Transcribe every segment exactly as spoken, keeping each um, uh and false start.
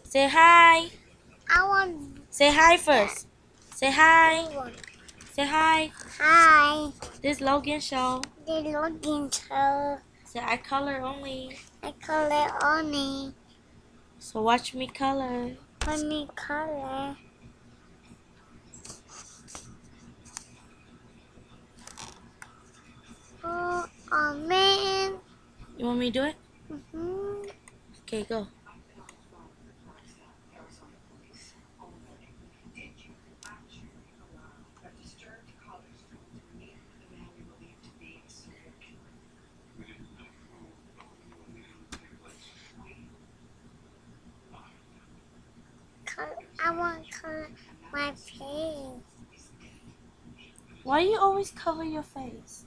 Say hi. I want. Say hi first. Say hi. One. Say hi. Hi. This Logan show. The looking so. Say I color only. I color only. So watch me color. Only color. Oh, oh man. You want me to do it? Mm-hmm. Okay, go. Color. I want to color my face. Why you always cover your face?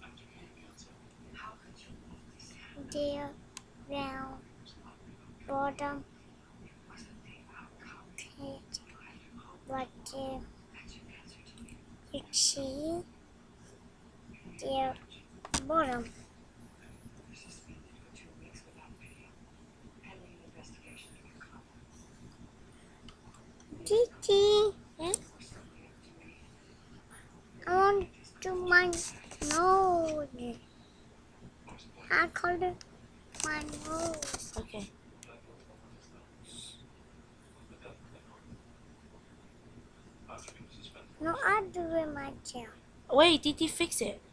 The round bottom. Head. But the you see the bottom. Gigi. Hmm? I want to my nose. I color my nose. Okay. No, I do it myself. Wait, did you fix it?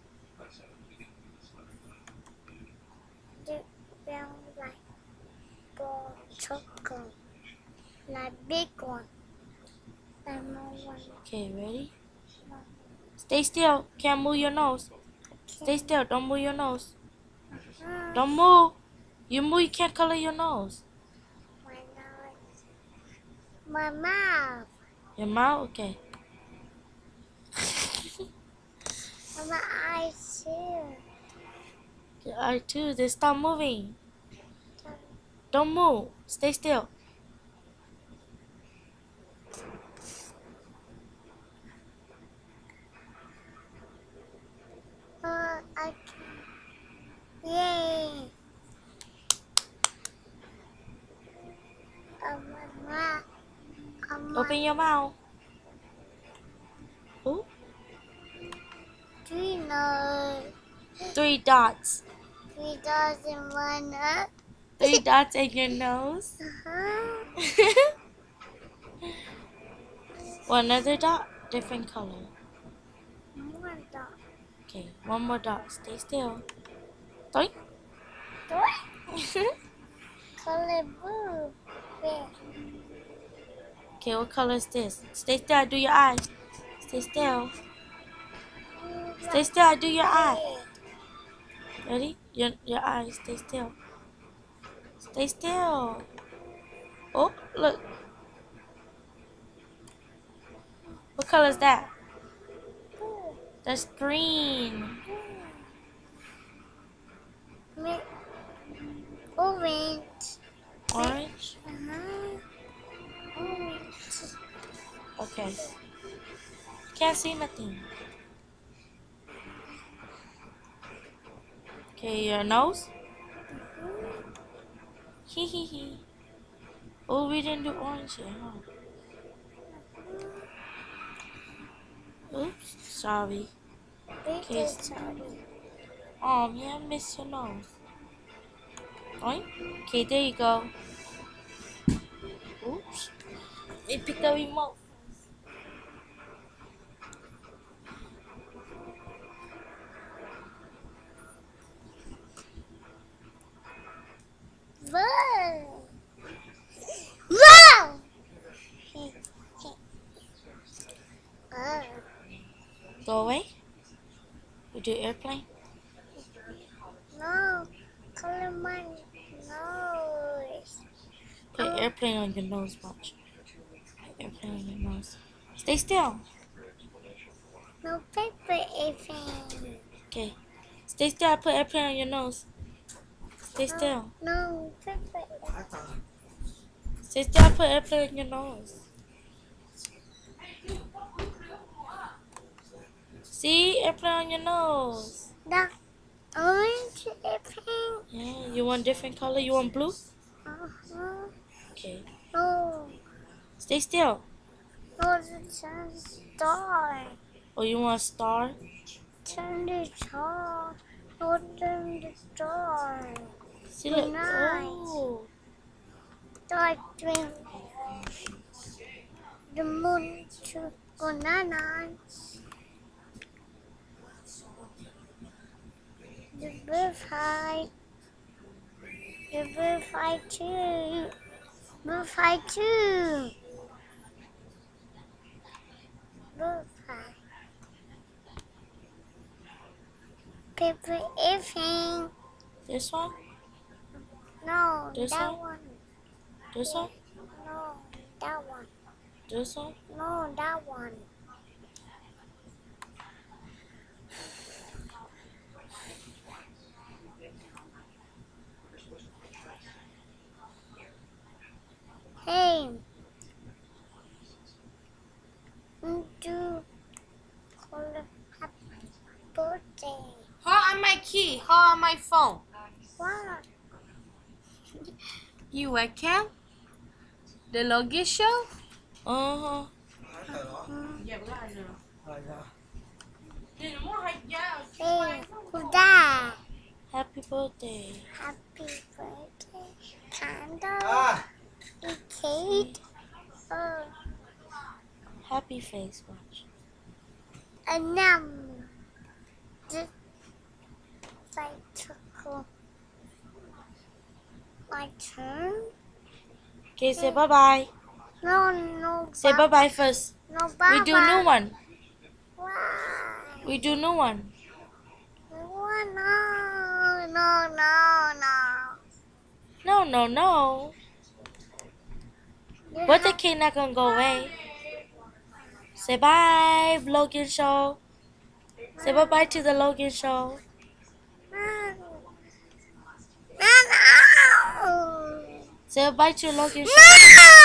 The brown like ball chocolate, like big one, like small one. Okay, ready? Stay still. Can't move your nose. Stay still. Don't move your nose. Uh-huh. Don't move. You move, you can't color your nose. My nose, my mouth, Your mouth? Okay. and my eyes too. Your eye too. Then stop moving. Don't move. Stay still. Uh, I can. Yay! Uh, my mouth, uh, my Open your mouth. Ooh. three nose, Three dots. three dozen one up. Three dots in your nose. Uh-huh. One another dot, different color. One dot. Okay, one more dot. Stay still. Doink. Color blue. Red. Okay, what color is this? Stay still. I do your eye. Stay still. Stay still. I do your eye. Ready? Your your eye. Stay still. Stay still. Oh, look. What color is that? That's green. Red. Orange. Orange. Uh-huh. Orange. Okay. Can't see nothing. Okay, your nose. Hee hee hee. Oh, we didn't do orange yet, huh? Oops, sorry. Okay. Sorry. Oh man, I miss your nose. Oink. Okay, there you go. Oops. They picked the remote. Whoa! Whoa! Oh. Go away. You do airplane. No. Color my nose. Put airplane on your nose, watch. Put airplane on your nose. Stay still. No paper airplane. Okay. Stay still. I put airplane on your nose. Stay still. No paper airplane. Stay still. I put airplane on your nose. See? Airplane on your nose. The orange airplane. Yeah. You want different color? You want blue? Uh-huh. Okay. No. Stay still. No, turn the star. Oh, you want a star? Turn the star. No, turn the star. See, Good look. night. Oh. Star drink. The moon to good night. The bird fly. The bird fly too. Bird fly too. Bird fly. Paper airplane. This one? No, This that one? one. This one? No, that one. This one? No, that one. Hey. Do call happy birthday. Hold on my key. Hold on my phone. What? You webcam? The login show? Uh-huh. Hey, who's that? Happy birthday. Happy birthday. Candle. Cake. Oh, Happy face watch. a num. Just like took my turn. Okay, say bye-bye. No, no. Say bye. bye-bye first. No, bye. We do new one. Why? We do new one. No, no, no, no, no. No, no, no. You Birthday have- cake not gonna go away. Say bye, Logan Show. Say bye-bye to the Logan Show. No, no. Say bye to Logan Show. No!